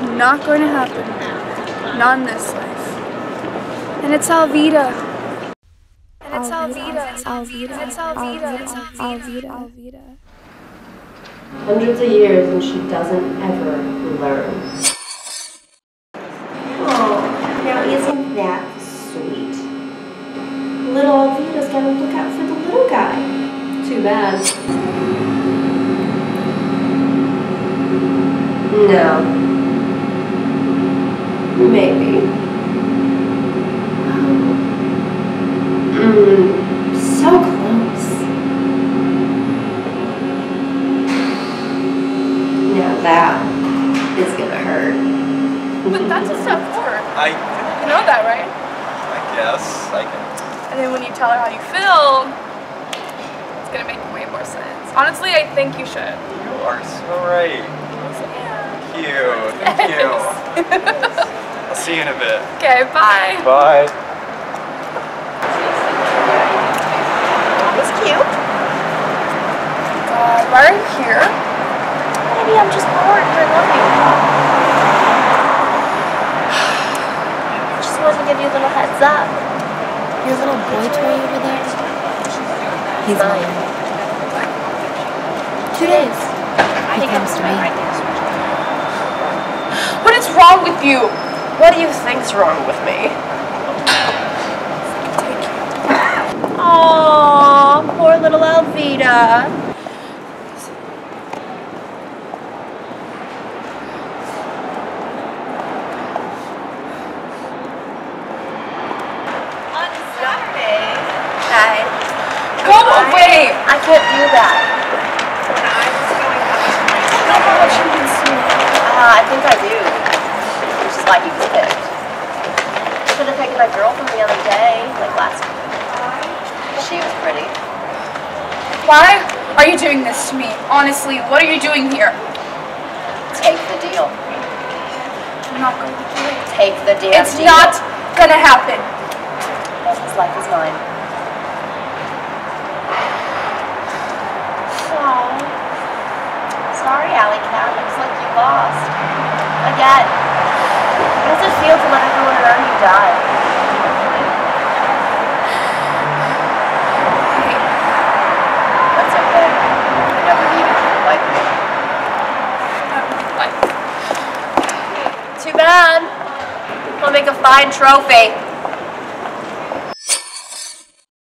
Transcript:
not going to happen. Not in this life. And it's Alvida. And it's Alvida. It's Alvida. It's Alvida. It's Alvida. Alvida. Hundreds of years and she doesn't ever learn. Oh, now isn't that sweet? Little Alvida's gotta look out for the little guy. Too bad. No. Maybe. So close. Now that is gonna hurt. But that's a step forward. You know that, right? I guess. I can. And then when you tell her how you feel, it's gonna make way more sense. Honestly, I think you should. You are so right. Thank you. Thank you. I'll see you in a bit. Okay, bye. Bye. He's cute. Why are you here? Maybe I'm just bored and I love you. Just wanted to give you a little heads up. Your little boy toy over there? He's mine. 2 days. He comes to me. What is wrong with you? What do you think's wrong with me? Aww, poor little Alvida. On Saturday. Hi. Go away! I can't do that. I think I do. Which is why he was picked. Should have taken my girl from the other day, like last week. She was pretty. Why are you doing this to me? Honestly, what are you doing here? Take the deal. I'm not going to do it. Take the damn It's deal. not gonna happen. His life is mine. Aww. Sorry, Alley Cat. Looks like you lost. Again. How does it feel to let everyone around you die? That's okay. I never needed you to like me. Too bad. I'll make a fine trophy.